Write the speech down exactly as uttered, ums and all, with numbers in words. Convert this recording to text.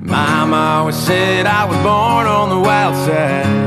Mama always said I was born on the wild side.